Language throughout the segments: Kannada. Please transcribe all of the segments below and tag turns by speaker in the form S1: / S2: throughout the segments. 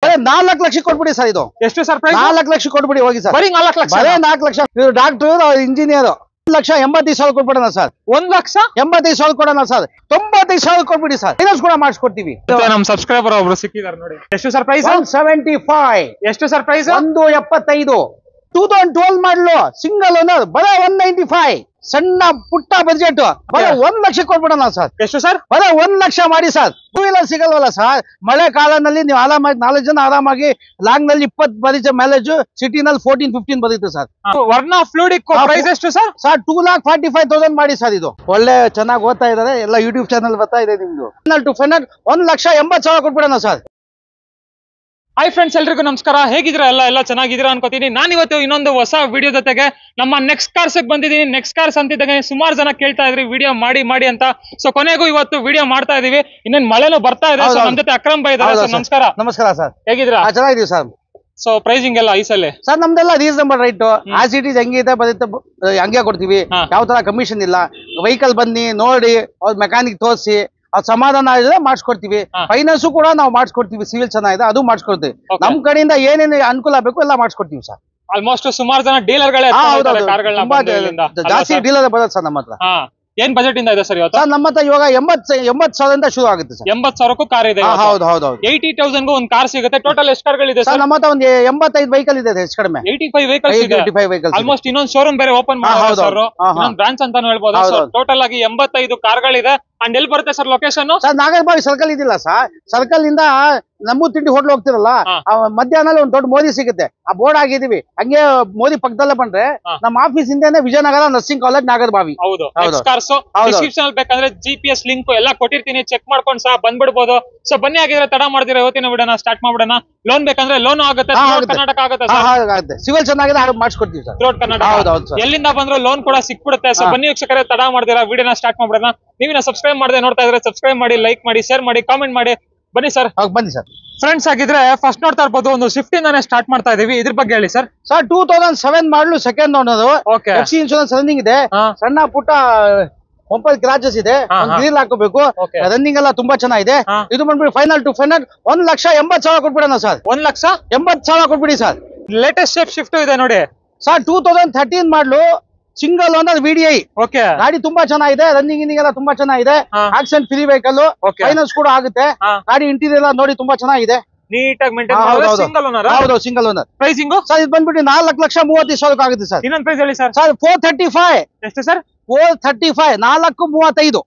S1: ಬರೀ 4 ಲಕ್ಷ ಕೊಟ್ಬಿಡಿ ಸರ್ ಇದು. ಎಷ್ಟು ಸರ್ ಪ್ರೈಸ್? 4 ಲಕ್ಷ ಕೊಟ್ಬಿಡಿ ಹೋಗಿ ಸರ್. ಬರೀ 4 ಲಕ್ಷ. ಬರೀ 4 ಲಕ್ಷ. ಇವರು ಡಾಕ್ಟರ್ ಇಂಜಿನಿಯರ್. 1,85,000 ಕೊಟ್ಬಿಡೋಣ ಸರ್. 1,85,000 ಕೊಡೋಣ ಸರ್. 95,000 ಕೊಟ್ಬಿಡಿ ಸರ್. ಫೈನಾನ್ಸ್ ಕೂಡ ಮಾಡಿಸ್ಕೊಡ್ತೀವಿ.
S2: ನಮ್ ಸಬ್ಸ್ಕ್ರೈಬರ್ ಒಬ್ರು ಸಿಕ್ಕಿದಾರೆ ನೋಡಿ. ಎಷ್ಟು ಸರ್ ಪ್ರೈಸ್?
S1: 175.
S2: ಎಷ್ಟು ಸರ್ ಪ್ರೈಸ್?
S1: 175. 2012 ಮಾಡಲು ಸಿಂಗಲ್ ಓನರ್ ಬರೀ 195. ಸಣ್ಣ ಪುಟ್ಟ ಬಜೆಟ್ ಬರೀ 1 ಲಕ್ಷ ಕೊಟ್ಬಿಡೋಣ ಸರ್.
S2: ಎಷ್ಟು ಸರ್?
S1: ಬರೀ 1 ಲಕ್ಷ ಮಾಡಿ ಸರ್. ಟೂ ವೀಲರ್ ಸಿಗಲ್ವಲ್ಲ ಸರ್. ಮಳೆ ಕಾಲದಲ್ಲಿ ನೀವು ಆರಾಮಾಗಿ 4 ಜನ ಆರಾಮಾಗಿ ಲಾಂಗ್ ನಲ್ಲಿ 20 ಬರೀತೆ ಮೈಲೇಜ್, ಸಿಟಿನಲ್ಲಿ 14-15 ಬರುತ್ತೆ ಸರ್.
S2: ವರ್ನಾ ಫ್ಲೂಡಿಕ್ ಪ್ರೈಸ್ ಎಷ್ಟು ಸರ್?
S1: ಸರ್ 2,45,000 ಮಾಡಿ ಸರ್. ಇದು ಒಳ್ಳೆ ಚೆನ್ನಾಗಿ ಓದ್ತಾ ಇದಾರೆ, ಎಲ್ಲ ಯೂಟ್ಯೂಬ್ ಚಾನಲ್ ಬರ್ತಾ ಇದೆ ನಿಮ್ದು. ಟು ಫೈನಲ್ 1,80,000 ಕೊಟ್ಬಿಡೋಣ ಸರ್.
S2: ಹಾಯ್ ಫ್ರೆಂಡ್ಸ್, ಎಲ್ರಿಗೂ ನಮಸ್ಕಾರ. ಹೇಗಿದ್ರ? ಎಲ್ಲ ಚೆನ್ನಾಗಿದ್ದೀರಾ ಅನ್ಕೋತೀನಿ. ನಾನು ಇವತ್ತು ಇನ್ನೊಂದು ಹೊಸ ವಿಡಿಯೋ ಜೊತೆಗೆ ನಮ್ಮ ನೆಕ್ಸ್ಟ್ ಕಾರ್ಸ್ ಬಂದಿದ್ದೀನಿ. ನೆಕ್ಸ್ಟ್ ಕಾರ್ಸ್ ಅಂತಿದ್ದಾಗ ಸುಮಾರು ಜನ ಕೇಳ್ತಾ ಇದ್ರಿ ವಿಡಿಯೋ ಮಾಡಿ ಅಂತ. ಸೊ ಕೊನೆಗೂ ಇವತ್ತು ವಿಡಿಯೋ ಮಾಡ್ತಾ ಇದೀವಿ. ಇನ್ನೇನು ಮಳೆನೂ ಬರ್ತಾ ಇದೆ. ನಮ್ಮ ಜೊತೆ ಅಕ್ರಮ್ ಭಾಯ್ ಇದ್ದಾರೆ. ನಮಸ್ಕಾರ.
S1: ನಮಸ್ಕಾರ ಸರ್.
S2: ಹೇಗಿದ್ದೀರಾ?
S1: ಚೆನ್ನಾಗಿದ್ದೀವಿ ಸರ್.
S2: ಸೊ ಪ್ರೈಸಿಂಗ್ ಎಲ್ಲ ಐಸಲ್ಲೇ
S1: ಸರ್ ನಮ್ದೆಲ್ಲ reasonable right. As it is ಹೆಂಗಿದೆ ಬರುತ್ತೆ ಹಂಗೆ ಕೊಡ್ತೀವಿ. ಯಾವ ತರ ಕಮಿಷನ್ ಇಲ್ಲ. ವೆಹಿಕಲ್ ಬನ್ನಿ ನೋಡಿ, ಅವ್ರ ಮೆಕ್ಯಾನಿಕ್ ತೋರಿಸಿ ಅದ್ ಸಮಾಧಾನ ಆಗಿದೆ ಮಾಡಿಸ್ಕೊಡ್ತೀವಿ. ಫೈನಾನ್ಸ್ ಕೂಡ ನಾವು ಮಾಡಿಸ್ಕೊಡ್ತೀವಿ. ಸಿವಿಲ್ ಚೆನ್ನಾಗಿದೆ ಅದು ಮಾಡಿಸ್ಕೊಡ್ತೀವಿ. ನಮ್ ಕಡೆಯಿಂದ ಏನೇನು ಅನುಕೂಲ ಬೇಕು ಎಲ್ಲ ಮಾಡಿಸ್ಕೊಡ್ತೀವಿ ಸರ್.
S2: ಆಲ್ಮೋಸ್ಟ್ ಸುಮಾರು ಜನ ಡೀಲರ್ಗಳೇ
S1: ಜಾಸ್ತಿ ಡೀಲರ್ ಬರುತ್ತೆ ಸರ್ ನಮ್ಮ ಹತ್ರ.
S2: ಏನ್ ಬಜೆಟ್ ಇಂದ ಇದೆ ಸರ್ ಇವತ್ತು?
S1: ಸರ್ ನಮ್ಮ ಹತ್ರ ಇವಾಗ 80,000 ಶುರು ಆಗುತ್ತೆ ಸರ್.
S2: 80,000ಕ್ಕೂ ಕಾರ್ ಇದೆ.
S1: ಹೌದು ಹೌದು.
S2: 80,000ಗೂ ಒಂದು ಕಾರ್ ಸಿಗುತ್ತೆ. ಟೋಟಲ್ ಎಷ್ಟು ಕಾರ್ಗಳಿದೆ ಸರ್?
S1: ನಮ್ಮ ಹತ್ರ ಒಂದು 85 ವೆಹಿಕಲ್ ಇದೆ ಹೆಚ್ಚು ಕಡಿಮೆ.
S2: 85 ವೆಹಿಕಲ್ಸ್ ಇದೆ. ಆಲ್ಮೋಸ್ಟ್ ಇನ್ನೊಂದು ಶೋರೂಮ್ ಬೇರೆ ಓಪನ್ ಮಾಡಿದ್ದಾರೆ ಸರ್. ಇನ್ನೊಂದು ಬ್ರಾಂಚ್ ಅಂತಾನು ಹೇಳ್ಬೋದು. ಟೋಟಲ್ ಆಗಿ 85 ಕಾರ್ಗಳಿದೆ. ಅಂಡ್ ಎಲ್ಲಿ ಬರುತ್ತೆ sir location?
S1: Sir Nagarbhavi circle ಇದಿಲ್ಲ ಸರ್. ಸರ್ಕಲ್ ಇಂದ ನಮ್ಮ ತಿಂಡಿ ಹೋಟ್ಲ್ ಹೋಗ್ತಿರಲ್ಲ, ಮಧ್ಯಾಹ್ನ ಒಂದು ದೊಡ್ಡ ಮೋದಿ ಸಿಗುತ್ತೆ. ಆ ಬೋರ್ಡ್ ಆಗಿದೀವಿ. ಹಂಗೆ ಮೋದಿ ಪಕ್ಕದಲ್ಲೇ ಬಂದ್ರೆ ನಮ್ಮ ಆಫೀಸ್ ಇಂದಾನೆ ವಿಜಯನಗರ ನರ್ಸಿಂಗ್ ಕಾಲೇಜ್ ನಾಗರಬಾವಿ.
S2: ಹೌದು. ಡಿಸ್ಕ್ರಿಪ್ಷನ್ ಅಲ್ಲಿ ಬೇಕಂದ್ರೆ GPS ಲಿಂಕ್ ಎಲ್ಲ ಕೊಟ್ಟಿರ್ತೀನಿ. ಚೆಕ್ ಮಾಡ್ಕೊಂಡು ಸಹ ಬಂದ್ಬಿಡ್ಬೋದು. ಸೊ ಬನ್ನಿ, ಆಗಿದ್ರೆ ತಡ ಮಾಡ್ದಿರ ಇವತ್ತಿನ ವಿಡಿಯೋನ ಸ್ಟಾರ್ಟ್ ಮಾಡ್ಬಿಡೋಣ. ಲೋನ್ ಬೇಕಂದ್ರೆ ಲೋನ್ ಆಗುತ್ತೆ. ಕರ್ನಾಟಕ ಆಗುತ್ತೆ.
S1: ಸಿವಿಲ್ ಚೆನ್ನಾಗಿದೆ ಮಾಡಿಸ್ಕೊಡ್ತೀವಿ ಸರ್.
S2: ಥ್ರೋಟ್ ಕರ್ನಾಟಕ ಎಲ್ಲಿಂದ ಬಂದ್ರು ಲೋನ್ ಕೂಡ ಸಿಕ್ಬಿಡುತ್ತೆ. ಸೊ ಬನ್ನಿ ವೀಕ್ಷಕರೇ, ತಡ ಮಾಡ್ದಿರ ವಿಡಿಯೋನ ಸ್ಟಾರ್ಟ್ ಮಾಡ್ಬಿಡೋಣ. ನೀವಿನ ಸಬ್ಸ್ಕ್ರೈಬ್ ಮಾಡದೆ ನೋಡ್ತಾ ಇದ್ರೆ ಸಬ್ಸ್ಕ್ರೈಬ್ ಮಾಡಿ, ಲೈಕ್ ಮಾಡಿ, ಶೇರ್ ಮಾಡಿ, ಕಾಮೆಂಟ್ ಮಾಡಿ. ಬನ್ನಿ ಸರ್.
S1: ಬನ್ನಿ ಸರ್.
S2: ಫ್ರೆಂಡ್ಸ್, ಆಗಿದ್ರೆ ಫಸ್ಟ್ ನೋಡ್ತಾ ಇರ್ಬೋದು ಒಂದು ಸ್ವಿಫ್ಟ್ ಇಂದಾನೆ ಸ್ಟಾರ್ಟ್ ಮಾಡ್ತಾ ಇದೀವಿ. ಇದ್ರ ಬಗ್ಗೆ ಹೇಳಿ sir.
S1: Sir 2007 model second owner. FC insurance running ಇದೆ. ಸಣ್ಣ ಪುಟ್ಟ ಮೊಬೈಲ್ ಕ್ರಾಚಸ್ ಇದೆ. ಗ್ರಿಲ್ ಹಾಕೋಬೇಕು. ರನ್ನಿಂಗ್ ಎಲ್ಲ ತುಂಬಾ ಚೆನ್ನಾಗಿದೆ. ಇದು ಬಂದ್ಬಿಟ್ಟು ಫೈನಲ್ ಟು ಫೈನಲ್ 1,80,000 ಕೊಟ್ಬಿಡೋಣ ಸರ್. 1,80,000 ಕೊಟ್ಬಿಡಿ ಸರ್.
S2: ಲೇಟೆಸ್ಟ್ ಶೇಪ್ ಶಿಫ್ಟ್ ಇದೆ ನೋಡಿ
S1: ಸರ್. 2013 ಮಾಡಲು ಸಿಂಗಲ್ ಓನರ್ VDI. ಗಾಡಿ ತುಂಬಾ ಚೆನ್ನಾಗಿದೆ. ರನ್ನಿಂಗ್ ಇನ್ನಿಂಗ್ ಎಲ್ಲ ತುಂಬಾ ಚೆನ್ನಾಗಿದೆ. Accident free vehicle. ಫೈನಾನ್ಸ್ ಕೂಡ ಆಗುತ್ತೆ. ಗಾಡಿ ಇಂಟೀರಿಯರ್ ಎಲ್ಲ ನೋಡಿ ತುಂಬಾ ಚೆನ್ನಾಗಿದೆ.
S2: ನೀಟಾಗಿ ಮೇಂಟೈನ್. Single owner.
S1: ಹೌದು, ಸಿಂಗಲ್ ಓನರ್.
S2: ಪ್ರೈಸಿಂಗ್
S1: ಸರ್ ಇದು ಬಂದ್ಬಿಟ್ಟು 4,35,000 ಆಗುತ್ತೆ ಸರ್.
S2: ಇನ್ನೊಂದು ಪ್ರೈಸ್ ಹೇಳಿ ಸರ್.
S1: 435.
S2: ಎಷ್ಟು ಸರ್?
S1: 435. 435.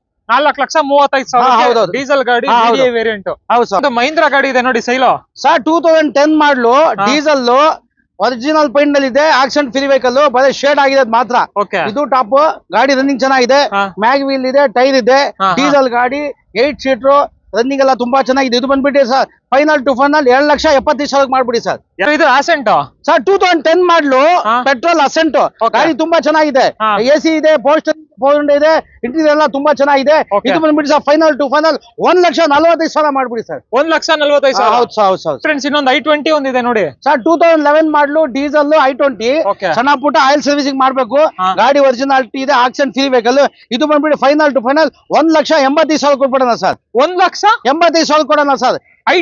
S2: 4,35,000 ಡೀಸೆಲ್ ಗಾಡಿ ವೇರಿಯಂಟ್.
S1: ಹೌದು ಸರ್.
S2: ಮಹೀಂದ್ರ ಗಾಡಿ ಇದೆ ನೋಡಿ ಸೈಲೋ.
S1: ಸರ್ 2010 ಮಾಡಲು ಡೀಸೆಲ್ ಒರಿಜಿನಲ್ ಪೈಂಟ್ ನಲ್ಲಿ ಇದೆ. Accident free vehicle. ಬರೀ ಶೇಡ್ ಆಗಿದೆ ಮಾತ್ರ. ಇದು ಟಾಪ್. ಗಾಡಿ ರನ್ನಿಂಗ್ ಚೆನ್ನಾಗಿದೆ. ಮ್ಯಾಗ್ ವೀಲ್ ಇದೆ, ಟೈರ್ ಇದೆ. ಡೀಸೆಲ್ ಗಾಡಿ, 8 ಸೀಟರ್. ರನ್ನಿಂಗ್ ಎಲ್ಲ ತುಂಬಾ ಚೆನ್ನಾಗಿದೆ. ಇದು ಬಂದ್ಬಿಟ್ಟು ಸರ್ ಫೈನಲ್ ಟು ಫೈನಲ್ 2,75,000 ಮಾಡ್ಬಿಡಿ ಸರ್.
S2: ಇದು ಅಸೆಂಟ್
S1: ಸರ್ 2010 ಮಾಡಲು ಪೆಟ್ರೋಲ್ ಅಸೆಂಟ್. ಗಾಡಿ ತುಂಬಾ ಚೆನ್ನಾಗಿದೆ. AC ಇದೆ, ಪೋಸ್ಟರ್ ಇದೆ, ಇಂಟೀರಿಯರ್ ಎಲ್ಲ ತುಂಬಾ ಚೆನ್ನಾಗಿದೆ. ಇದು ಬಂದ್ಬಿಟ್ಟು ಸರ್ ಫೈನಲ್ ಟು ಫೈನಲ್ 1,45,000 ಮಾಡ್ಬಿಡಿ ಸರ್.
S2: 1,45,000.
S1: ಹೌದು ಸರ್.
S2: ಫ್ರೆಂಡ್ಸ್, ಇನ್ನೊಂದು I20 ಒಂದಿದೆ ನೋಡಿ
S1: ಸರ್. 2011 ಮಾಡಲು ಡೀಸೆಲ್ I20. ಸಣ್ಣ ಪುಟ್ಟ ಆಯಿಲ್ ಸರ್ವಿಸಿಂಗ್ ಮಾಡ್ಬೇಕು. ಗಾಡಿ ಒರಿಜಿನಾಲಿಟಿ ಇದೆ. Accident free vehicle. ಇದು ಬಂದ್ಬಿಟ್ಟು ಫೈನಲ್ ಟು ಫೈನಲ್ 1,80,000 ಕೊಟ್ಬಿಡೋಣ ಸರ್. 1,80,000 ಕೊಡೋಣ sir.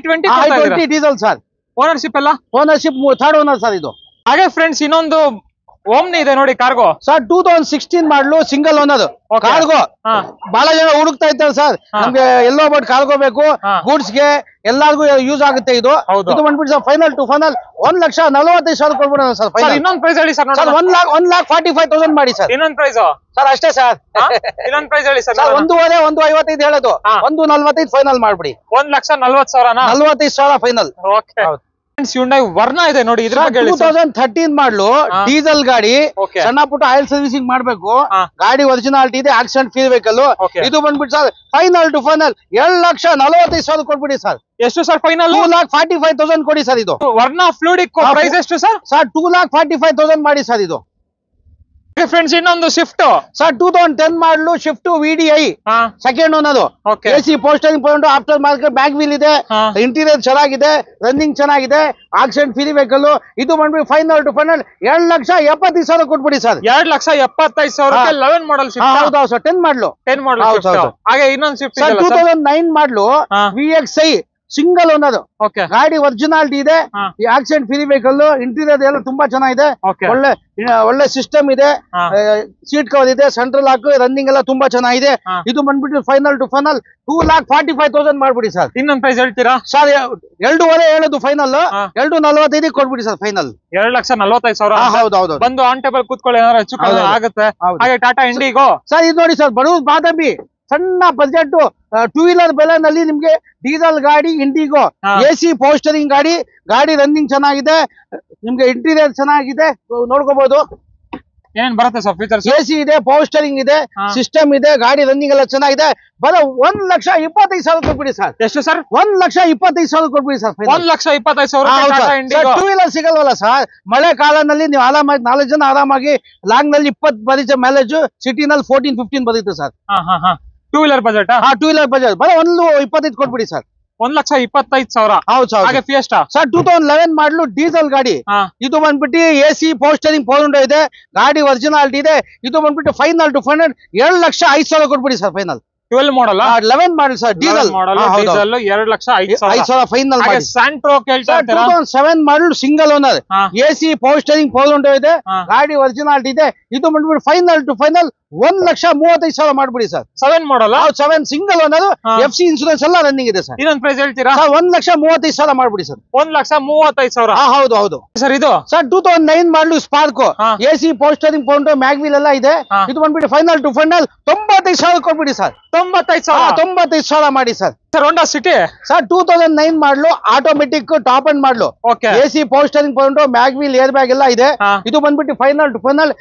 S1: I20 diesel sir.
S2: Ownership ಎಲ್ಲ
S1: ಓನರ್ಶಿಪ್ ಥರ್ಡ್ ಓನರ್ ಸರ್ ಇದು.
S2: ಹಾಗೆ ಫ್ರೆಂಡ್ಸ್, ಇನ್ನೊಂದು ಓಮ್ನಿ ಇದೆ ನೋಡಿ ಕಾರ್ಗೋ
S1: ಸರ್. 2016 ಮಾಡಲು ಸಿಂಗಲ್ ಓನರ್ ಕಾರ್ಗೋ. ಬಹಳ ಜನ ಹುಡುಕ್ತಾ ಇರ್ತಾರೆ ಸರ್. ನಮ್ಗೆ ಎಲ್ಲೋ ಬೋಟ್ ಕಾರ್ಗೋ ಬೇಕು, ಗೂಡ್ಸ್ ಗೆ ಎಲ್ಲಾರ್ಗು ಯೂಸ್ ಆಗುತ್ತೆ. ಇದು ಬಂದ್ಬಿಟ್ಟು ಸರ್ ಫೈನಲ್ ಟು ಫೈನಲ್ 1,45,000 ಕೊಡ್ಬಿಡೋಣ ಸರ್.
S2: ಇನ್ನೊಂದು ಪ್ರೈಸ್ ಹೇಳಿ ಸರ್.
S1: 1,45,000 ಮಾಡಿ ಸರ್.
S2: ಇನ್ನೊಂದು ಪ್ರೈಸ್
S1: ಸರ್ ಅಷ್ಟೇ ಸರ್.
S2: ಇನ್ನೊಂದು ಪ್ರೈಸ್ ಹೇಳಿ ಸರ್.
S1: 1,55 ಹೇಳೋದು. 1,45 ಫೈನಲ್ ಮಾಡ್ಬಿಡಿ.
S2: 1,40,000.
S1: 45,000 ಫೈನಲ್.
S2: ಹ್ಯುಂಡೈ ವರ್ನಾ ಇದೆ ನೋಡಿ. ಇದ್ರ ಬಗ್ಗೆ
S1: 2013 ಮಾಡಲು ಡೀಸೆಲ್ ಗಾಡಿ. ಸಣ್ಣ ಪುಟ್ಟ ಆಯಿಲ್ ಸರ್ವಿಸಿಂಗ್ ಮಾಡ್ಬೇಕು. ಗಾಡಿ ಒರಿಜಿನಾಲಿಟಿ ಇದೆ. Accident free vehicle. ಇದು ಬಂದ್ಬಿಟ್ಟು ಸರ್ ಫೈನಲ್ ಟು ಫೈನಲ್ 2,45,000 ಕೊಟ್ಬಿಡಿ ಸರ್.
S2: ಎಷ್ಟು ಸರ್ ಫೈನಲ್?
S1: 2,45,000 ಕೊಡಿ ಸರ್. ಇದು
S2: ವರ್ನಾ ಫ್ಲೂಡಿಕ್ ಪ್ರೈಸ್ ಎಷ್ಟು ಸರ್?
S1: 2,45,000 ಮಾಡಿ ಸರ್. ಇದು
S2: ಫ್ರೆಂಡ್ಸ್, ಇನ್ನೊಂದು shift
S1: sir. 2010 model shift VDI second owner. AC power steering point, aftermarket, back wheel ಇದೆ. ಇಂಟೀರಿಯರ್ ಚೆನ್ನಾಗಿದೆ. ರನ್ನಿಂಗ್ ಚೆನ್ನಾಗಿದೆ. Accident free vehicle. ಇದು ಬಂದ್ಬಿಟ್ಟು ಫೈನಲ್ ಟು ಫೈನಲ್ 2,70,000 ಕೊಟ್ಬಿಡಿ ಸರ್.
S2: 2,75,000 11 model shift.
S1: ಹೌದು ಸರ್. 10 ಮಾಡಲು.
S2: ಹಾಗೆ ಇನ್ನೊಂದು shift
S1: 2009 model VXI single owner.
S2: Okay
S1: ಗಾಡಿ ಒರಿಜಿನಾಲಿಟಿ ಇದೆ. ಈ ಆಕ್ಸಿಡೆಂಟ್ ಫ್ರೀ ವೆಹಿಕಲ್. ಇಂಟೀರಿಯರ್ ಎಲ್ಲ ತುಂಬಾ ಚೆನ್ನಾಗಿದೆ. ಒಳ್ಳೆ ಸಿಸ್ಟಮ್ ಇದೆ. ಸೀಟ್ ಕವರ್ ಇದೆ. ಸೆಂಟ್ರಲ್ ಲಾಕ್, ರನ್ನಿಂಗ್ ಎಲ್ಲ ತುಂಬಾ ಚೆನ್ನಾಗಿದೆ. ಇದು ಬಂದ್ಬಿಟ್ಟು ಫೈನಲ್ ಟು ಫೈನಲ್ 2,45,000 ಮಾಡ್ಬಿಡಿ ಸರ್.
S2: ಇನ್ನೊಂದ್ ಪ್ರೈಸ್ ಹೇಳ್ತೀರಾ
S1: ಸರ್? 2.5 ಹೇಳೋದು ಫೈನಲ್. 2.45 ಕೊಡ್ಬಿಡಿ sir final.
S2: 2,45,000.
S1: ಹೌದೌದು.
S2: ಬಂದು ಆನ್ ಟೇಬಲ್ ಕೂತ್ಕೊಳ್ಳಿ, ಏನಾದ್ರು ಹೆಚ್ಚು ಕಡಿಮೆ ಆಗುತ್ತೆ. ಹಾಗೆ ಟಾಟಾ ಇಂಡಿಗೋ
S1: ಸರ್ ಇದು ನೋಡಿ ಸರ್, ಬಡವ್ರ ಬಾದಾಮಿ ಸಣ್ಣ ಬಜೆಟ್ 2 ವೀಲರ್ ಬೆಲೆನಲ್ಲಿ ನಿಮ್ಗೆ ಡೀಸೆಲ್ ಗಾಡಿ ಇಂಡಿಗೋ, AC ಪೋಸ್ಟರಿಂಗ್ ಗಾಡಿ ರನ್ನಿಂಗ್ ಚೆನ್ನಾಗಿದೆ. ನಿಮ್ಗೆ ಇಂಟೀರಿಯರ್ ಚೆನ್ನಾಗಿದೆ, ನೋಡ್ಕೋಬಹುದು.
S2: ಏನೇನ್ ಬರುತ್ತೆ ಸರ್ ಫೀಚರ್ಸ್?
S1: AC ಇದೆ, ಪೋಸ್ಟರಿಂಗ್ ಇದೆ, ಸಿಸ್ಟಮ್ ಇದೆ, ಗಾಡಿ ರನ್ನಿಂಗ್ ಎಲ್ಲ ಚೆನ್ನಾಗಿದೆ. ಬರೋ 1,25,000 ಕೊಟ್ಬಿಡಿ ಸರ್.
S2: ಎಷ್ಟು ಸರ್?
S1: 1,25,000 ಕೊಟ್ಬಿಡಿ ಸರ್.
S2: 1,25,000.
S1: 2 ವೀಲರ್ ಸಿಗಲ್ವಲ್ಲ ಸರ್? ಮಳೆ ಕಾಲದಲ್ಲಿ ನೀವು ಆರಾಮಾಗಿ 4 ಜನ ಆರಾಮಾಗಿ ಲಾಂಗ್ ನಲ್ಲಿ 20 ಬರೀತೆ ಮೈಲೇಜ್, ಸಿಟಿನಲ್ಲಿ 14-15 ಬರೀತೆ sir.
S2: 2 wheeler budget?
S1: 2 wheeler budget ಬರೋ 1,25,000 ಕೊಟ್ಬಿಡಿ ಸರ್.
S2: 1,25,000.
S1: ಹೌದು ಸರ್.
S2: ಹಾಗೆ ಫಿಯೆಸ್ಟಾ
S1: ಸರ್ 2011 ಮಾಡಲು ಡೀಸೆಲ್ ಗಾಡಿ. ಇದು ಬಂದ್ಬಿಟ್ಟು AC ಪೋಸ್ಟರಿಂಗ್ 4 ಇದೆ. ಗಾಡಿ ಒರಿಜಿನಾಲಿಟಿ ಇದೆ. ಇದು ಬಂದ್ಬಿಟ್ಟು ಫೈನಲ್ ಟು ಫೈನಲ್ 2,05,000 ಕೊಟ್ಬಿಡಿ sir final.
S2: 12 model?
S1: 11 model sir, diesel.
S2: 2,05,000
S1: final.
S2: Santro ಕೇಳ್ತಾ ಇದ್ದೀರಾ?
S1: 2007 model single owner. AC power steering 4 ಇದೆ. ಗಾಡಿ ಒರಿಜಿನಾಲಿಟಿ ಇದೆ. ಇದು ಬಂದ್ಬಿಟ್ಟು ಫೈನಲ್ ಟು ಫೈನಲ್ 1,35,000 ಮಾಡ್ಬಿಡಿ sir.
S2: 7 model?
S1: 7 single owner. FC insurance ಎಲ್ಲ ರನ್ನಿಂಗ್ ಇದೆ ಸರ್.
S2: ಇನ್ನೊಂದು ಪ್ರೈಸ್ ಹೇಳ್ತೀರಾ?
S1: 1,35,000 ಮಾಡ್ಬಿಡಿ ಸರ್.
S2: 1,35,000.
S1: ಹೌದು
S2: ಸರ್ ಇದು
S1: ಸರ್ 2009 ಮಾಡಲು ಸ್ಪಾರ್ಕ್. AC ಪೋಸ್ಟರಿಂಗ್ ಮ್ಯಾಗ್ವಿಲ್ ಎಲ್ಲ ಇದೆ. ಇದು ಬಂದ್ಬಿಟ್ಟು ಫೈನಲ್ ಟು ಫೈನಲ್ 95,000 ಕೊಟ್ಬಿಡಿ ಸರ್. 95,000 ಮಾಡಿ sir.
S2: Sir Honda City
S1: sir 2009 model automatic top and model. AC power steering mag wheel air bag ಎಲ್ಲ ಇದೆ. ಇದು ಬಂದ್ಬಿಟ್ಟು ಫೈನಲ್ ಟು ಫೈನಲ್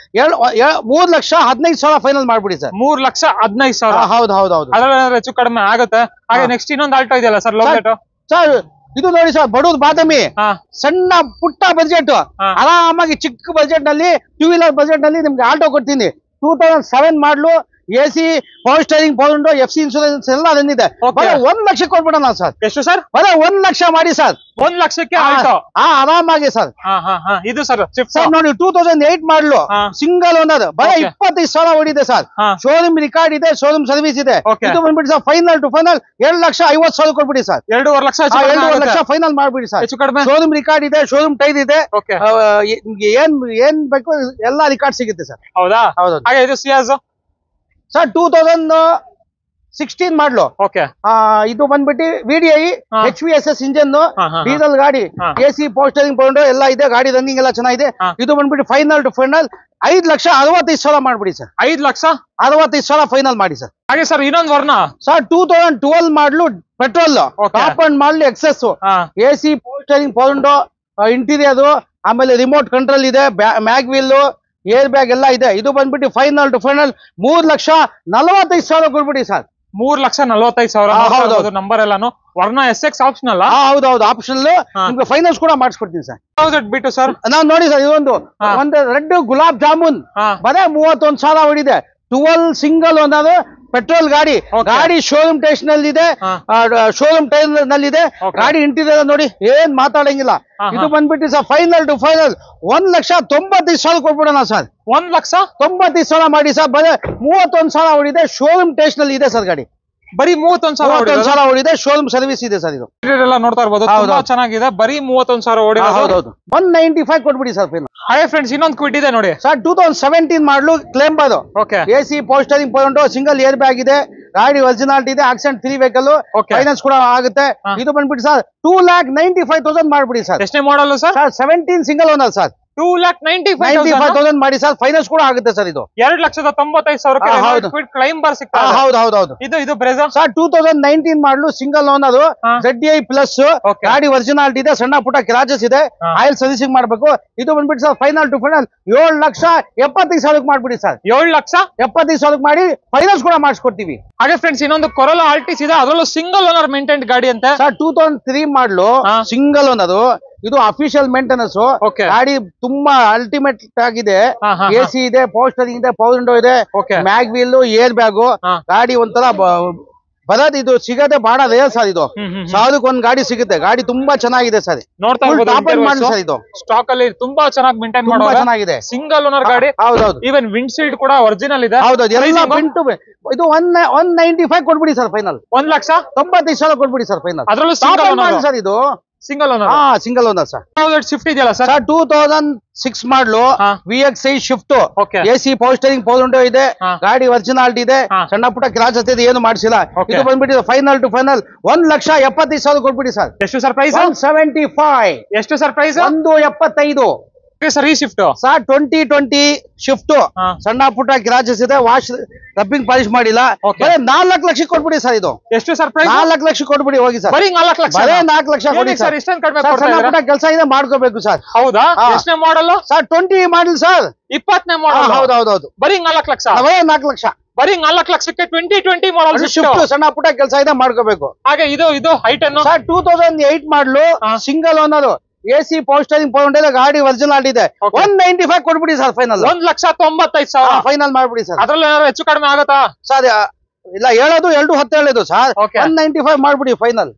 S1: 3,15,000 ಫೈನಲ್ ಮಾಡ್ಬಿಡಿ ಸರ್.
S2: 3,15,000.
S1: ಹೌದು.
S2: ಅದ್ರಲ್ಲಿ ಹೆಚ್ಚು ಕಡಿಮೆ ಆಗುತ್ತೆ. ಹಾಗೆ ನೆಕ್ಸ್ಟ್ ಇನ್ನೊಂದು ಆಲ್ಟೋ ಇದೆಯಲ್ಲ ಸರ್, ಲೋಕೆಟ್
S1: ಸರ್. ಇದು ನೋಡಿ ಸರ್, ಬಡವ್ರ ಬಾದಾಮಿ ಸಣ್ಣ ಪುಟ್ಟ ಬಜೆಟ್, ಆರಾಮಾಗಿ ಚಿಕ್ಕ ಬಜೆಟ್ ನಲ್ಲಿ 2 ವೀಲರ್ ಬಜೆಟ್ ನಲ್ಲಿ ನಿಮ್ಗೆ ಆಲ್ಟೋ ಕೊಡ್ತೀನಿ. 2007 ಮಾಡಲು AC ಪೋಸ್ಟರಿಂಗ್ FC ಇನ್ಸೂರೆನ್ಸ್ ಎಲ್ಲ ಬಂದಿದೆ. 1 ಲಕ್ಷ ಕೊಟ್ಬಿಡೋಣ ಸರ್.
S2: ಎಷ್ಟು ಸರ್?
S1: 1 ಲಕ್ಷ ಮಾಡಿ ಸರ್.
S2: 1 ಲಕ್ಷಕ್ಕೆ ಆಲ್ಟೋ
S1: ಆರಾಮಾಗಿ ಸರ್.
S2: ಇದು ಸರ್
S1: ಸರ್ ನೋಡಿ 2008 ಮಾಡಲು ಸಿಂಗಲ್ ಓನರ್. 25,000 ಹೊಡಿದೆ ಸರ್. ಶೋರೂಮ್ ರಿಕಾರ್ಡ್ ಇದೆ, ಶೋರೂಮ್ ಸರ್ವಿಸ್ ಇದೆ. ಇದು ಬಂದ್ಬಿಟ್ಟು ಸರ್ ಫೈನಲ್ ಟು ಫೈನಲ್ 2,50,000 ಕೊಟ್ಬಿಡಿ ಸರ್.
S2: 2.5 ಲಕ್ಷ.
S1: 2.5 ಲಕ್ಷ ಫೈನಲ್ ಮಾಡ್ಬಿಡಿ ಸರ್. ಶೋರೂಮ್ ರಿಕಾರ್ಡ್ ಇದೆ, ಶೋರೂಮ್ ಟೈರ್ ಇದೆ. ಏನ್ ಬೇಕು ಎಲ್ಲ ರಿಕಾರ್ಡ್ ಸಿಗುತ್ತೆ ಸರ್.
S2: ಹೌದಾ? ಹಾಗೆ ಇದು ಸಿಯಾಜ್
S1: ಸರ್ 2016 ಮಾಡಲು. ಇದು ಬಂದ್ಬಿಟ್ಟು VDI HVSS ಇಂಜನ್, ಡೀಸೆಲ್ ಗಾಡಿ, AC ಪೋಸ್ಟರಿಂಗ್ ಎಲ್ಲ ಇದೆ. ಗಾಡಿ ರನ್ನಿಂಗ್ ಎಲ್ಲ ಚೆನ್ನಾಗಿದೆ. ಇದು ಬಂದ್ಬಿಟ್ಟು ಫೈನಲ್ ಟು ಫೈನಲ್ 5,65,000 ಮಾಡ್ಬಿಡಿ ಸರ್. 5,65,000 ಫೈನಲ್ ಮಾಡಿ ಸರ್.
S2: ಹಾಗೆ ಸರ್ ಇನ್ನೊಂದು Verna
S1: sir 2012 model petrol top and model SX. AC ಪೋಸ್ಟರಿಂಗ್ ಇಂಟೀರಿಯರ್, ಆಮೇಲೆ ರಿಮೋಟ್ ಕಂಟ್ರೋಲ್ ಇದೆ, ಮ್ಯಾಗ್ವಿಲ್, ಏರ್ ಬ್ಯಾಗ್ ಎಲ್ಲ ಇದೆ. ಇದು ಬಂದ್ಬಿಟ್ಟು ಫೈನಲ್ ಟು ಫೈನಲ್ 3,45,000 ಕೊಡ್ಬಿಡಿ ಸರ್.
S2: 3,45,000 ನಂಬರ್ ಎಲ್ಲಾನು. Verna SX optional?
S1: ಹೌದು ಆಪ್ಷನಲ್. ನಿಮ್ಗೆ ಫೈನಾನ್ಸ್ ಕೂಡ ಮಾಡಿಸ್ಕೊಡ್ತೀನಿ ಸರ್.
S2: ಬಿಟ್ಟು ಸರ್
S1: ನಾವ್ ನೋಡಿ ಸರ್, ಇದೊಂದು ರೆಡ್ ಗುಲಾಬ್ ಜಾಮೂನ್ ಬರೇ 31,000 ಹೊಡಿದೆ. 12 ಸಿಂಗಲ್ ಓನರ್ ಪೆಟ್ರೋಲ್ ಗಾಡಿ ಶೋರೂಮ್ ಟೆಸ್ಟ್ ನಲ್ಲಿ ಇದೆ, ಶೋರೂಮ್ ಟೈರ್ ನಲ್ಲಿ ಇದೆ. ಗಾಡಿ ಇಂಟೀರಿಯರ್ ನೋಡಿ, ಏನ್ ಮಾತಾಡಂಗಿಲ್ಲ. ಇದು ಬಂದ್ಬಿಟ್ಟು ಸರ್ ಫೈನಲ್ ಟು ಫೈನಲ್ 1,95,000 ಕೊಟ್ಬಿಡೋಣ ಸರ್. 1,95,000 ಮಾಡಿ ಸರ್. ಬರೀ 31,000 ಹೊಡಿದೆ. ಶೋರೂಮ್ ಟೆಸ್ಟ್ ನಲ್ಲಿ ಇದೆ ಸರ್ ಗಾಡಿ.
S2: ಬರೀ 31,000
S1: ಹೊಡಿದೆ. ಶೋರೂಮ್ ಸರ್ವಿಸ್ ಇದೆ ಸರ್. ಇದು
S2: ಎಲ್ಲ ನೋಡ್ತಾ ಇರ್ಬೋದು, ಚೆನ್ನಾಗಿದೆ. ಬರೀ 31,000 ಹೊಡಿ.
S1: 195 ಕೊಟ್ಬಿಡಿ ಸರ್ ಫೈನಲ್.
S2: ಹಾಯ್ ಫ್ರೆಂಡ್ಸ್, ಇನ್ನೊಂದು ಕ್ವಿಟ್ ಇದೆ ನೋಡಿ
S1: sir. 2017 model Climber. AC power steering single air bag ಇದೆ. ಗಾಡಿ ಒರಿಜಿನಾಲಿಟಿ ಇದೆ. Accident free vehicle. ಫೈನಾನ್ಸ್ ಕೂಡ ಆಗುತ್ತೆ. ಇದು ಬಂದ್ಬಿಟ್ಟು ಸರ್ 2,95,000 ಮಾಡ್ಬಿಡಿ ಸರ್.
S2: ಎಷ್ಟನೇ model sir?
S1: 17 single owner sir.
S2: 2,95,000
S1: ಮಾಡಿ ಸರ್. ಫೈನಾನ್ಸ್ ಕೂಡ ಆಗುತ್ತೆ ಸರ್. ಇದು
S2: 2,95,000 ಕ್ಲೈಮ್ ಬಾರ್ ಸಿಗ್ತದೆ.
S1: ಹೌದು.
S2: ಇದು Brezza
S1: sir 2019 model single owner ZDI plus. ಗಾಡಿ ಒರಿಜಿನಾಲಿಟಿ ಇದೆ. ಸಣ್ಣ ಪುಟ್ಟ ಕ್ರಾಚಸ್ ಇದೆ. ಆಯಿಲ್ ಸರ್ವಿಸಿಂಗ್ ಮಾಡ್ಬೇಕು. ಇದು ಬಂದ್ಬಿಟ್ಟು ಸರ್ ಫೈನಲ್ ಟು ಫೈನಲ್ 7,75,000 ಮಾಡ್ಬಿಡಿ ಸರ್. 7,75,000 ಮಾಡಿ ಫೈನಾನ್ಸ್ ಕೂಡ ಮಾಡಿಸ್ಕೊಡ್ತೀವಿ.
S2: ಹಾಗೆ ಫ್ರೆಂಡ್ಸ್, ಇನ್ನೊಂದು ಕೊರೋಲಾ ಆಲ್ಟಿಸ್ ಇದೆ, ಅದರಲ್ಲೂ ಸಿಂಗಲ್ ಓನರ್ ಮೇಂಟೈನ್ ಗಾಡಿ ಅಂತೆ
S1: ಸರ್. 2003 model single owner. ಇದು ಅಫಿಷಿಯಲ್ ಮೇಂಟೆನೆನ್ಸ್. ಗಾಡಿ ತುಂಬಾ ಅಲ್ಟಿಮೇಟ್ ಆಗಿದೆ. AC ಇದೆ, ಪೋಸ್ಟರಿಂಗ್ ಇದೆ, ಪವರ್ ವಿಂಡೋ ಇದೆ, ಮ್ಯಾಗ್ವಿಲ್, ಏರ್ ಬ್ಯಾಗ್. ಗಾಡಿ ಒಂಥರ ಬರೋದು ಇದು ಸಿಗದೆ ಬಹಳ ರೇರ್ ಸರ್. ಇದು ಸಾವಿರಕ್ಕೆ ಒಂದ್ ಗಾಡಿ ಸಿಗುತ್ತೆ. ಗಾಡಿ ತುಂಬಾ ಚೆನ್ನಾಗಿದೆ ಸರ್.
S2: ನೋಡ್ತಾ
S1: ಮಾಡಿ ಸರ್. ಇದು
S2: ಸ್ಟಾಕ್ ಅಲ್ಲಿ ತುಂಬಾ ಚೆನ್ನಾಗಿ ಮೇಂಟೈನ್
S1: ತುಂಬಾ ಚೆನ್ನಾಗಿದೆ.
S2: ಸಿಂಗಲ್ ಓನರ್ ಗಾಡಿ.
S1: ಹೌದೌದು.
S2: ಈವನ್ ವಿಂಡ್ ಶೀಲ್ಡ್ ಕೂಡ ಒರಿಜಿನಲ್ ಇದೆ.
S1: ಹೌದೌದು. ಎಲ್ಲ ಪಿಂಟು. ಇದು 195 ಕೊಡ್ಬಿಡಿ ಸರ್ ಫೈನಲ್. 1,95,000 ಕೊಡ್ಬಿಡಿ ಸರ್ ಫೈನಲ್.
S2: ಅದರಲ್ಲೂ ಸಿಂಗಲ್ ಓನರ್
S1: ಸರ್. ಇದು
S2: single owner.
S1: Single owner sir.
S2: Swift ಇದೆಯಲ್ಲ sir.
S1: 2006 model VXI Swift. AC power steering power window ಇದೆ. ಗಾಡಿ ಒರಿಜಿನಾಲಿಟಿ ಇದೆ. ಸಣ್ಣ ಪುಟ್ಟ ಕ್ರಾಚ್ ಹತ್ತಿದೆ, ಏನು ಮಾಡಿಸಿಲ್ಲ. ಇದು ಬಂದ್ಬಿಟ್ಟು ಫೈನಲ್ ಟು ಫೈನಲ್ 1,75,000 ಕೊಡ್ಬಿಡಿ ಸರ್.
S2: ಎಷ್ಟು ಸರ್ ಪ್ರೈಸ್?
S1: 175.
S2: ಎಷ್ಟು ಸರ್ ಪ್ರೈಸ್?
S1: 175
S2: ಸರ್. ಈ ಶಿಫ್ಟ್
S1: ಸರ್ 2020 ಶಿಫ್ಟ್. ಸಣ್ಣ ಪುಟ್ಟ ಕ್ರಾಚಸ್ ಇದೆ. ವಾಶ್ ರಬ್ಬಿಂಗ್ ಪಾಲಿಶ್ ಮಾಡಿಲ್ಲ. 4 ಲಕ್ಷಕ್ಕೆ ಕೊಟ್ಬಿಡಿ ಸರ್. ಇದು
S2: ಎಷ್ಟು ಸರ್ ಪ್ರೈಸ್?
S1: 4 ಲಕ್ಷ ಕೊಟ್ಬಿಡಿ ಹೋಗಿ ಸರ್.
S2: ಬರೀ 4 ಲಕ್ಷ.
S1: ಬರೀ 4 ಲಕ್ಷ ಕೊಡಿ ಸರ್.
S2: ಇಷ್ಟೊಂದು ಕಡಿಮೆ
S1: ಸಣ್ಣ ಪುಟ್ಟ ಕೆಲಸ ಇದೆ, ಮಾಡ್ಕೋಬೇಕು ಸರ್.
S2: ಹೌದಾ? ಎಷ್ಟನೇ ಮಾಡಲ್
S1: ಸರ್? 20 model sir.
S2: 20ನೇ ಮಾಡಲ್.
S1: ಹೌದೌದು.
S2: ಬರೀ 4 ಲಕ್ಷ.
S1: ಬರೀ 4 ಲಕ್ಷ.
S2: ಬರೀ 4 ಲಕ್ಷಕ್ಕೆ 2020 ಮಾಡಲ್
S1: ಶಿಫ್ಟ್. ಸಣ್ಣ ಪುಟ್ಟ ಕೆಲಸ ಇದೆ, ಮಾಡ್ಕೋಬೇಕು.
S2: ಹಾಗೆ ಇದು i10
S1: sir 2008 model single owner. AC power steering power window ಗಾಡಿ ಒರಿಜಿನಲ್ ಇದೆ. 195 ಕೊಡ್ಬಿಡಿ ಸರ್ ಫೈನಲ್.
S2: 1,95,000
S1: ಫೈನಲ್ ಮಾಡ್ಬಿಡಿ ಸರ್.
S2: ಅದ್ರಲ್ಲಿ ಏನಾದ್ರು ಹೆಚ್ಚು ಕಡಿಮೆ ಆಗತ್ತಾ
S1: ಸರ್? ಇಲ್ಲ, ಹೇಳೋದು 210 ಹೇಳಿದ್ದು ಸರ್. 195 ಮಾಡ್ಬಿಡಿ final.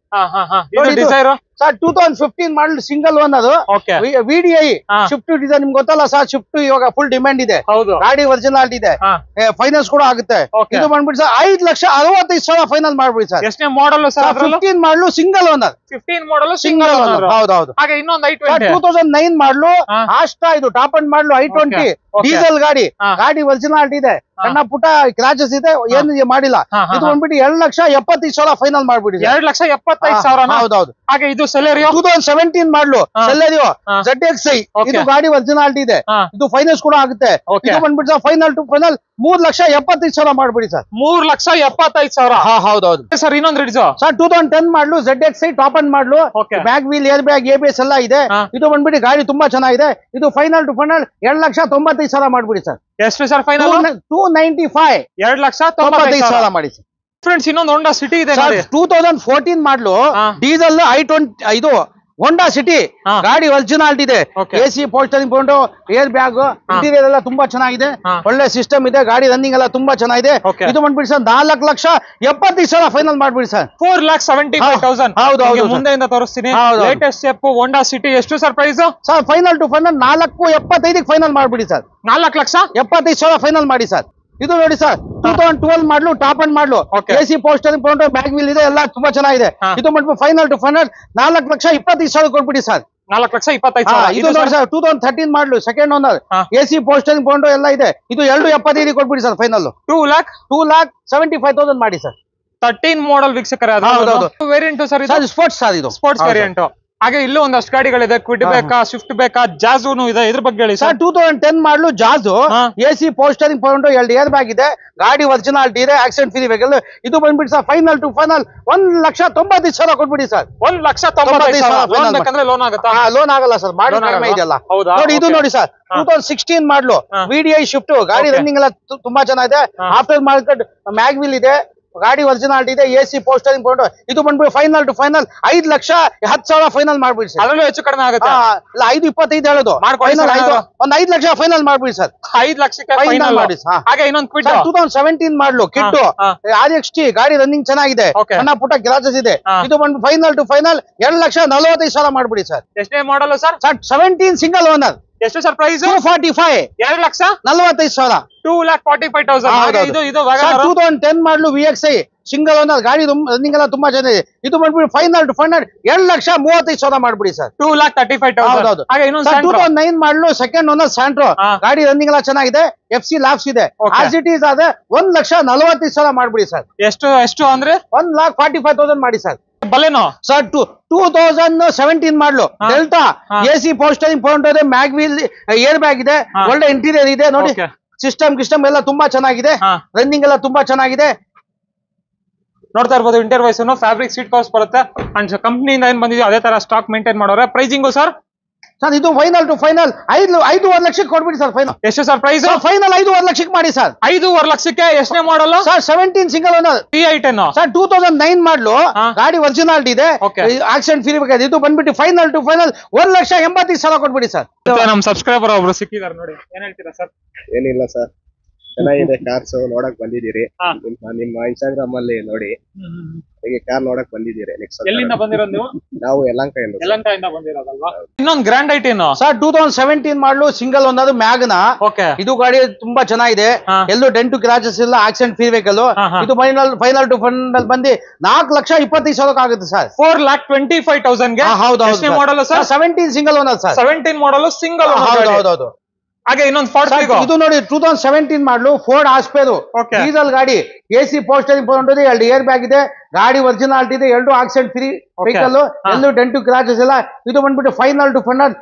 S1: Sir 2015 model single owner. VDI Swift design. ನಿಮ್ಗೆ ಗೊತ್ತಲ್ಲ ಸರ್, ಶಿಫ್ಟ್ ಇವಾಗ ಫುಲ್ ಡಿಮ್ಯಾಂಡ್ ಇದೆ. ಗಾಡಿ ಒರಿಜಿನಾಲಿಟಿ ಇದೆ. ಫೈನಾನ್ಸ್ ಕೂಡ ಆಗುತ್ತೆ. ಇದು ಬಂದ್ಬಿಡಿ ಸರ್ 5,65,000 ಫೈನಲ್ ಮಾಡ್ಬಿಡಿ ಸರ್.
S2: ಎಷ್ಟನೇ model sir?
S1: 15 model single owner.
S2: 15 model
S1: single owner. ಹೌದೌದು.
S2: ಹಾಗೆ ಇನ್ನೊಂದು i20
S1: 2009 ಮಾಡಲು ಆಸ್ಟ್ರಾ. ಇದು ಟಾಪ್ ಅಂಡ್ ಮಾಡಲು i20 ಡೀಸೆಲ್ ಗಾಡಿ. ಗಾಡಿ ಒರಿಜಿನಾಲಿಟಿ ಇದೆ. ಸಣ್ಣ ಪುಟ್ಟ ಕ್ರಾಚಸ್ ಇದೆ, ಏನು ಮಾಡಿಲ್ಲ. ಇದು ಬಂದ್ಬಿಟ್ಟು 2,75,000 ಫೈನಲ್ ಮಾಡ್ಬಿಡಿ.
S2: 2,75,000.
S1: ಹೌದೌದು.
S2: ಹಾಗೆ ಇದು ಸೆಲೆರಿಯೋ
S1: 2017 ಮಾಡಲು ಸೆಲೆರಿಯೋ ZXI. ಇದು ಗಾಡಿ ಒರಿಜಿನಾಲಿಟಿ ಇದೆ. ಇದು ಫೈನಾನ್ಸ್ ಕೂಡ ಆಗುತ್ತೆ. ಇದು ಬಂದ್ಬಿಟ್ಟು ಫೈನಲ್ ಟು ಫೈನಲ್ 3,75,000 ಮಾಡ್ಬಿಡಿ ಸರ್.
S2: 3,75,000.
S1: ಹೌದೌದು
S2: ಸರ್. ಇನ್ನೊಂದು ridge
S1: sir 2010 model ZXI top and model. Back wheel, air bag, ABS ಎಲ್ಲ ಇದೆ. ಇದು ಬಂದ್ಬಿಟ್ಟು ಗಾಡಿ ತುಂಬಾ ಚೆನ್ನಾಗಿದೆ. ಇದು ಫೈನಲ್ ಟು ಫೈನಲ್ 2,95,000 ಮಾಡ್ಬಿಡಿ ಸರ್.
S2: ಎಷ್ಟು ಸರ್ ಫೈನಲ್?
S1: 295.
S2: 2,95,000
S1: ಮಾಡಿ ಸರ್.
S2: ಫ್ರೆಂಡ್ಸ್, ಇನ್ನೊಂದು ಹೋಂಡಾ ಸಿಟಿ ಇದೆ.
S1: 2014 ಮಾಡಲು ಡೀಸೆಲ್ i20. ಇದು ಹೋಂಡಾ ಸಿಟಿ ಗಾಡಿ ಒರಿಜಿನಾಲಿಟಿ ಇದೆ. AC ಪವರ್ ಸ್ಟೇರಿಂಗ್ ಪೌಂಡು, ಏರ್ ಬ್ಯಾಗ್, ಇಂಟೀರಿಯರ್ ಎಲ್ಲ ತುಂಬಾ ಚೆನ್ನಾಗಿದೆ. ಒಳ್ಳೆ ಸಿಸ್ಟಮ್ ಇದೆ. ಗಾಡಿ ರನ್ನಿಂಗ್ ಎಲ್ಲ ತುಂಬಾ ಚೆನ್ನಾಗಿದೆ. ಇದು ಬಂದ್ಬಿಡಿ ಸರ್ 4,75,000 ಫೈನಲ್ ಮಾಡ್ಬಿಡಿ ಸರ್.
S2: 4,75,000.
S1: ಹೌದು.
S2: ಮುಂದೆಯಿಂದ ತೋರಿಸ್ತೀನಿ. Latest step Honda City. ಎಷ್ಟು sir price?
S1: Sir final to final 4,75,000 final ಮಾಡ್ಬಿಡಿ ಸರ್.
S2: 4,75,000
S1: ಫೈನಲ್ ಮಾಡಿ ಸರ್. ಇದು ನೋಡಿ sir 2012 model top and model. AC power steering ಪೌಂಡು, ಬ್ಯಾಕ್ ವೀಲ್ ಇದೆ, ಎಲ್ಲ ತುಂಬಾ ಚೆನ್ನಾಗಿದೆ. ಇದು ಮಾಡ್ಬಿಟ್ಟು ಫೈನಲ್ ಟು ಫೈನಲ್ 4,25,000 ಕೊಟ್ಬಿಡಿ ಸರ್.
S2: 4,25,000.
S1: ಇದು ನೋಡಿ sir 2013 model second owner. AC power steering ಪೌಂಡು ಎಲ್ಲ ಇದೆ. ಇದು 2,75,000 ಕೊಟ್ಬಿಡಿ ಸರ್ ಫೈನಲ್. 2,75,000 ಮಾಡಿ ಸರ್.
S2: 13 ಮಾಡಲ್ ವೀಕ್ಷಕರೇ. ವೇರಿಯಂಟ್ ಸರ್ ಇದು
S1: ಸ್ಪೋರ್ಟ್ಸ್ ಸರ್. ಇದು
S2: ಸ್ಪೋರ್ಟ್ಸ್ ವೇರಿಯಂಟ್. ಹಾಗೆ ಇಲ್ಲೂ ಒಂದಷ್ಟು ಗಾಡಿಗಳಿದೆ. ಕ್ವಿಡ್ ಬೇಕಾ, ಸ್ವಿಫ್ಟ್ ಬೇಕಾ, ಜಾಝೂನು ಇದೆ. ಇದ್ರ ಬಗ್ಗೆ ಹೇಳಿ
S1: sir. 2010 model Jazz. AC power steering power window, 2 air bag ಇದೆ. ಗಾಡಿ ಒರಿಜಿನಾಲಿಟಿ ಇದೆ. Accident free vehicle. ಇದು ಬಂದ್ಬಿಟ್ಟು ಸರ್ ಫೈನಲ್ ಟು ಫೈನಲ್ 1,90,000 ಕೊಟ್ಬಿಡಿ ಸರ್.
S2: 1,90,000. ಬೇಕಂದ್ರೆ ಲೋನ್ ಆಗುತ್ತಾ?
S1: ಲೋನ್ ಆಗಲ್ಲ ಸರ್, ಮಾಡಿ ಕಡಿಮೆ ಇದೆಯಲ್ಲ. ನೋಡಿ ಇದು ನೋಡಿ ಸರ್ 2016 ಮಾಡಲು VDI ಶಿಫ್ಟ್. ಗಾಡಿ ರನ್ನಿಂಗ್ ಎಲ್ಲ ತುಂಬಾ ಚೆನ್ನಾಗಿದೆ. ಆಫ್ಟರ್ ಮಾರ್ಕೆಟ್ ಮ್ಯಾಗ್ ವೀಲ್ ಇದೆ. ಗಾಡಿ ಒರಿಜಿನಾಲಿಟಿ ಇದೆ. AC ಪವರ್ ಸ್ಟೇರಿಂಗ್ ಪೌಂಡು. ಇದು ಬಂದ್ಬಿಟ್ಟು ಫೈನಲ್ ಟು ಫೈನಲ್ 5,10,000 ಫೈನಲ್ ಮಾಡ್ಬಿಡಿ ಸರ್.
S2: ಅದರಲ್ಲೂ ಹೆಚ್ಚು ಕಡಿಮೆ ಆಗುತ್ತೆ.
S1: 5,25,000 ಹೇಳೋದು. ಒಂದು 5 ಲಕ್ಷ ಫೈನಲ್ ಮಾಡ್ಬಿಡಿ ಸರ್.
S2: 5 ಲಕ್ಷಕ್ಕೆ ಫೈನಲ್ ಮಾಡಿ. ಹಾಗೆ ಇನ್ನೊಂದು ಕ್ವಿಡ್
S1: 2017 ಮಾಡಲು ಕಿಡ್ RXT. ಗಾಡಿ ರನ್ನಿಂಗ್ ಚೆನ್ನಾಗಿದೆ. ಸಣ್ಣ ಪುಟ್ಟ ಗ್ರಾಚಸ್ ಇದೆ. ಇದು ಬಂದು ಫೈನಲ್ ಟು ಫೈನಲ್ 2,45,000 ಮಾಡ್ಬಿಡಿ ಸರ್.
S2: ಎಷ್ಟೇ ಮಾಡಲ್ ಸರ್?
S1: 17 single owner.
S2: ಎಷ್ಟು ಸರ್ ಪ್ರೈಸ್?
S1: 245.
S2: 2,45,000. 2,45,000. ಇದು
S1: 2010 ಮಾಡಲು VXI ಸಿಂಗಲ್ ಓನರ್. ಗಾಡಿ ರನ್ನಿಂಗ್ ಎಲ್ಲ ತುಂಬಾ ಚೆನ್ನಾಗಿದೆ. ಇದು ಬಂದ್ಬಿಟ್ಟು ಫೈನಲ್ ಟು ಫೈನಲ್ 2,35,000 ಮಾಡ್ಬಿಡಿ ಸರ್.
S2: 2,35,000. ಹಾಗೆ ಇನ್ನೊಂದು
S1: 2009 ಮಾಡಲು ಸೆಕೆಂಡ್ ಓನರ್ ಸ್ಯಾಂಟ್ರೋ. ಗಾಡಿ ರನ್ನಿಂಗ್ ಎಲ್ಲ ಚೆನ್ನಾಗಿದೆ. FC ಲ್ಯಾಬ್ಸ್ ಇದೆ. RCTs ಆದ್ರೆ 1,40,000 ಮಾಡ್ಬಿಡಿ ಸರ್.
S2: ಎಷ್ಟು ಅಂದ್ರೆ
S1: 1,45,000 ಮಾಡಿ sir.
S2: Baleno
S1: sir 2017 model Delta. AC power steering power window ಇದೆ. ಮ್ಯಾಗ್ ವೀಲ್, ಏರ್ ಬ್ಯಾಗ್ ಇದೆ. ಒಳ್ಳೆ ಇಂಟೀರಿಯರ್ ಇದೆ. ನೋಡಿ ಸಿಸ್ಟಮ್ ಎಲ್ಲ ತುಂಬಾ ಚೆನ್ನಾಗಿದೆ. ರನ್ನಿಂಗ್ ಎಲ್ಲ ತುಂಬಾ ಚೆನ್ನಾಗಿದೆ.
S2: ನೋಡ್ತಾ ಇರ್ಬೋದು. ಇಂಟರ್ ವಾಯ್ಸ್ ಫ್ಯಾಬ್ರಿಕ್ ಸೀಟ್ ಕವರ್ಸ್ ಬರುತ್ತೆ. ಅಂಡ್ ಕಂಪ್ನಿಯಿಂದ ಏನ್ ಬಂದಿದೆ ಅದೇ ತರ ಸ್ಟಾಕ್ ಮೇಂಟೈನ್ ಮಾಡೋರೆ. Pricing sir?
S1: ಸರ್ ಇದು ಫೈನಲ್ ಟು ಫೈನಲ್ 5,5,5 ಲಕ್ಷಕ್ಕೆ ಕೊಡ್ಬಿಡಿ ಸರ್. ಫೈನಲ್
S2: ಎಷ್ಟು ಸರ್ ಪ್ರೈಸ್?
S1: ಫೈನಲ್ 5,5 ಲಕ್ಷಕ್ಕೆ ಮಾಡಿ ಸರ್.
S2: 5,5 ಲಕ್ಷಕ್ಕೆ. ಎಷ್ಟನೇ model
S1: sir? 17 single owner
S2: i10
S1: sir. 2009 model. ಗಾಡಿ ಒರಿಜಿನಾಲಿಟಿ ಇದೆ. ಆಕ್ಸಿಡೆಂಟ್ ಫ್ರೀ ಬೇಕಾದ್ರೆ. ಇದು ಬಂದ್ಬಿಟ್ಟು ಫೈನಲ್ ಟು ಫೈನಲ್ 1,80,000 ಕೊಟ್ಬಿಡಿ ಸರ್.
S2: ನಮ್ ಸಬ್ಸ್ಕ್ರೈಬರ್ ಒಬ್ರು ಸಿಕ್ಕಿದಾರೆ ನೋಡಿ, ಏನ್ ಹೇಳ್ತೀರಾ ಸರ್?
S3: ಏನಿಲ್ಲ ಸರ್, ಚೆನ್ನಾಗಿದೆ ಕಾರ್ಸ್ ನೋಡಕ್ ಬಂದಿದ್ದೀರಿ
S2: ಹಾ.
S3: ನಿಮ್ಮ ಇನ್ಸ್ಟಾಗ್ರಾಮ್ ಅಲ್ಲಿ ನೋಡಿ ಹೀಗೆ ಕಾರ್ ನೋಡಕ್ ಬಂದಿದ್ದೀರಿ ನೆಕ್ಸ್ಟ್
S2: ಎಲ್ಲಿಂದ ಬಂದಿರೋದು ನೀವು?
S3: ನಾವು ಯಲಹಂಕದಿಂದ
S2: ಯಲಹಂಕದಿಂದ ಬಂದಿರೋದಲ್ವಾ? ಇನ್ನೊಂದು ಗ್ರ್ಯಾಂಡ್ ಐಟ್ ಏನು?
S1: ಸರ್ 2017 ಮಾಡಲು ಸಿಂಗಲ್ ಒಂದಾದ್ರು ಮ್ಯಾಗ್ನ.
S2: ಓಕೆ.
S1: ಇದು ಗಾಡಿ ತುಂಬಾ ಚೆನ್ನಾಗಿದೆ.
S2: ಹಾ.
S1: ಎಲ್ಲೂ ಡೆಂಟು ಕ್ರಾಚಸ್ ಇಲ್ಲ, ಆಕ್ಸಿಡೆಂಟ್ ಫ್ರೀ ವೆಹಿಕಲ್.
S2: ಹಾ, ಹಾ.
S1: ಇದು ಫೈನಲ್ ಟು ಫೈನಲ್ ಬಂದು 4,25,000 ಆಗುತ್ತೆ ಸರ್.
S2: 4,25,000 ಗೆ.
S1: ಹೌದು
S2: model sir?
S1: 17 single owner sir.
S2: 17 model single.
S1: ಹೌದು.
S2: ಹಾಗೆ ಇನ್ನೊಂದು ಫಾರ್ಡ್
S1: ಇದು ನೋಡಿ 2017 model Ford Aspire
S2: Okay.
S1: Diesel ಗಾಡಿ, AC ಪೋಸ್ಟರಿಂಗ್ ಬಂದಿದೆ, 2 ಏರ್ ಬ್ಯಾಗ್ ಇದೆ, ಗಾಡಿ ಒರಿಜಿನಾಲಿಟಿ ಇದೆ, 2 ಆಕ್ಸಿಡೆಂಟ್ ಫ್ರೀ ವೆಹಿಕಲ್, ಎಲ್ಲೂ ಡೆಂಟು ಕ್ರಾಚಸ್ ಇಲ್ಲ. ಇದು ಬಂದ್ಬಿಟ್ಟು ಫೈನಲ್ ಟು ಫೈನಲ್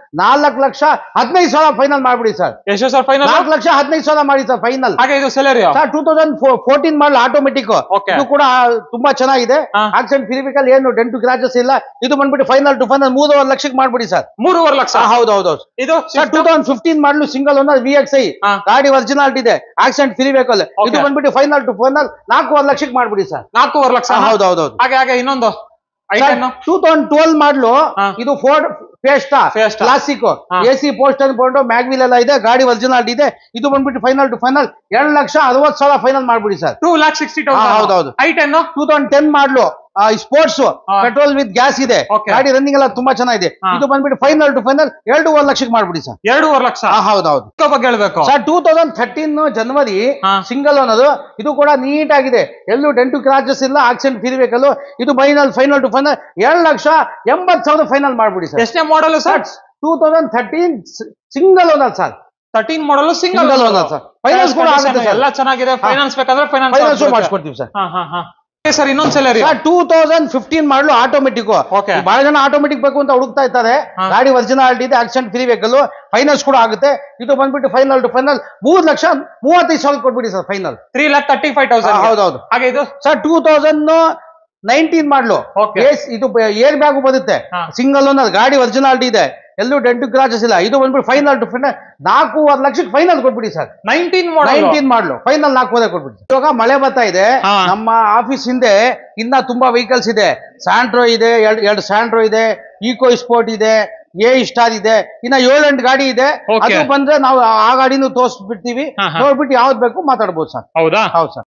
S1: 4,15,000 ಫೈನಲ್ ಮಾಡ್ಬಿಡಿ ಸರ್.
S2: ಎಷ್ಟು ಸರ್ ಫೈನಲ್?
S1: 4,15,000 ಮಾಡಿ ಸರ್ ಫೈನಲ್.
S2: ಹಾಗೆ ಇದು ಸೆಲೆರಿಯೋ
S1: ಸರ್ 2014 ಮಾಡಲು ಆಟೋಮೆಟಿಕ್.
S2: Okay.
S1: ಇದು ಕೂಡ ತುಂಬಾ ಚೆನ್ನಾಗಿದೆ.
S2: ಹಾ.
S1: ಆಕ್ಸಿಡೆಂಟ್ ಫ್ರೀ ವೆಹಿಕಲ್, ಏನು ಡೆಂಟು ಕ್ರಾಚಸ್ ಇಲ್ಲ. ಇದು ಬಂದ್ಬಿಟ್ಟು ಫೈನಲ್ ಟು ಫೈನಲ್ 3.5 ಲಕ್ಷಕ್ಕೆ ಮಾಡ್ಬಿಡಿ ಸರ್.
S2: 3.5 ಲಕ್ಷ.
S1: ಹೌದು.
S2: ಇದು
S1: ಸರ್ 2015 ಮಾಡಲು ಸಿಂಗಲ್ ಓನರ್ VXI,
S2: ಹಾ.
S1: ಗಾಡಿ ಒರಿಜಿನಾಲಿಟಿ ಇದೆ, ಆಕ್ಸಿಡೆಂಟ್ ಫ್ರೀ ವೆಹಿಕಲ್.
S2: Okay.
S1: ಇದು ಬಂದ್ಬಿಟ್ಟು ಫೈನಲ್ ಟು ಫೈನಲ್ 4.5 ಲಕ್ಷಕ್ಕೆ ಮಾಡ್ಬಿಡಿ ಸರ್.
S2: 4.5 ಲಕ್ಷ.
S1: ಹೌದು.
S2: ಹಾಗೆ ಇನ್ನೊಂದು ಐಟನ್
S1: 2012 ಮಾಡಲು
S2: ಹಾ.
S1: ಇದು ಫೋರ್ಡ್ ಫಿಯೆಸ್ಟಾ
S2: Fiesta.
S1: ಕ್ಲಾಸಿಕ್,
S2: ಹಾ.
S1: AC ಪೋಸ್ಟರ್ ಕೊಂಡು ಮ್ಯಾಗ್ವಿಲ್ ಎಲ್ಲ ಇದೆ, ಗಾಡಿ ಒರಿಜಿನಾಲಿಟಿ ಇದೆ. ಇದು ಬಂದ್ಬಿಟ್ಟು ಫೈನಲ್ ಟು ಫೈನಲ್ 2,60,000 ಫೈನಲ್ ಮಾಡ್ಬಿಡಿ ಸರ್.
S2: 2,60,000.
S1: ಹೌದು.
S2: ಐಟನ್
S1: 2010 ಮಾಡಲು ಸ್ಪೋರ್ಟ್ಸ್
S2: ಹಾ.
S1: ಪೆಟ್ರೋಲ್ ವಿತ್ ಗ್ಯಾಸ್ ಇದೆ,
S2: Okay.
S1: ಗಾಡಿ ರನ್ನಿಂಗ್ ಎಲ್ಲ ತುಂಬಾ ಚೆನ್ನಾಗಿದೆ.
S2: ಹಾ.
S1: ಇದು ಬಂದ್ಬಿಟ್ಟು ಫೈನಲ್ ಟು ಫೈನಲ್ 2.5 ಲಕ್ಷಕ್ಕೆ ಮಾಡ್ಬಿಡಿ ಸರ್.
S2: 2.5 ಲಕ್ಷ.
S1: ಹೌದು.
S2: ಬಗ್ಗೆ ಹೇಳ್ಬೇಕು
S1: ಸರ್ 2013 ಜನವರಿ
S2: ಹಾ.
S1: ಸಿಂಗಲ್ ಅನ್ನೋದು. ಇದು ಕೂಡ ನೀಟ್ ಆಗಿದೆ, ಎಲ್ಲೂ ಡೆಂಟು ಕ್ರಾಚಸ್ ಇಲ್ಲ, ಆಕ್ಸಿಡೆಂಟ್ ಫ್ರೀ ವೆಹಿಕಲ್. ಇದು ಫೈನಲ್ ಟು ಫೈನಲ್ 2,80,000 ಫೈನಲ್ ಮಾಡ್ಬಿಡಿ ಸರ್.
S2: ಎಷ್ಟನೇ model sir?
S1: 2013 single owner sir.
S2: 13 model single
S1: Single owner sir. Finance ಕೂಡ ಆಗುತ್ತೆ sir.
S2: ಎಲ್ಲ ಚೆನ್ನಾಗಿದೆ. ಫೈನಾನ್ಸ್ ಬೇಕಂದ್ರೆ
S1: ಫೈನಾನ್ಸ್ ಮಾಡಿಸ್ಕೊಡ್ತೀವಿ ಸರ್.
S2: ಸರ್ ಇನ್ನೊಂದು ಸೆಲೆರಿ
S1: ಸರ್ 2015 ಮಾಡಲು ಆಟೋಮೆಟಿಕ್.
S2: Okay.
S1: ಬಹಳ ಜನ ಆಟೋಮೆಟಿಕ್ ಬೇಕು ಅಂತ ಹುಡುಕ್ತಾ ಇರ್ತಾರೆ.
S2: ಹಾ.
S1: ಗಾಡಿ ಒರಿಜಿನಾಲಿಟಿ ಇದೆ, ಆಕ್ಸಿಡೆಂಟ್ ಫ್ರೀ ವೆಹಿಕಲ್, ಫೈನಾನ್ಸ್ ಕೂಡ ಆಗುತ್ತೆ. ಇದು ಬಂದ್ಬಿಟ್ಟು ಫೈನಲ್ ಟು ಫೈನಲ್ 3,35,000 ಕೊಟ್ಬಿಡಿ ಸರ್ ಫೈನಲ್.
S2: 3,35,000.
S1: ಹೌದು.
S2: ಹಾಗೆ ಇದು
S1: ಸರ್ 2019 ಮಾಡಲು.
S2: Okay.
S1: ಇದು ಏರ್ ಬ್ಯಾಗ್ ಬರುತ್ತೆ,
S2: ಹಾ.
S1: ಸಿಂಗಲ್ ಓನರ್, ಗಾಡಿ ಒರಿಜಿನಾಲಿಟಿ ಇದೆ, ಎಲ್ಲೂ ಡೆಂಟು ಕ್ರಾಚಸ್ ಇಲ್ಲ. ಇದು ಬಂದ್ಬಿಟ್ಟು ಫೈನಲ್ ಟು ಫೈನಲ್ 4.5 ಲಕ್ಷಕ್ಕೆ ಫೈನಲ್ ಕೊಟ್ಬಿಡಿ ಸರ್.
S2: 19
S1: ಮಾಡಲು ಫೈನಲ್ 4.5 ಕೊಟ್ಬಿಡಿ. ಇವಾಗ ಮಳೆ ಬರ್ತಾ ಇದೆ,
S2: ಹಾ.
S1: ನಮ್ಮ ಆಫೀಸ್ ಹಿಂದೆ ಇನ್ನ ತುಂಬಾ ವೆಹಿಕಲ್ಸ್ ಇದೆ. ಸ್ಯಾಂಟ್ರೋ ಇದೆ, ಎರಡು ಸ್ಯಾಂಟ್ರೋ ಇದೆ, ಈಕೋ ಸ್ಪೋರ್ಟ್ ಇದೆ, ಸ್ಟಾರ್ ಇದೆ, ಇನ್ನ 7-8 ಗಾಡಿ ಇದೆ.
S2: Okay.
S1: ಅದು ಬಂದ್ರೆ ನಾವು ಆ ಗಾಡಿನೂ ತೋರಿಸ್ಬಿಡ್ತೀವಿ.
S2: ಹಾ, ಹಾ.
S1: ನೋಡ್ಬಿಟ್ಟು ಯಾವ್ದು ಬೇಕು ಮಾತಾಡ್ಬೋದು ಸರ್.
S2: ಹೌದಾ?
S1: ಹೌದು ಸರ್.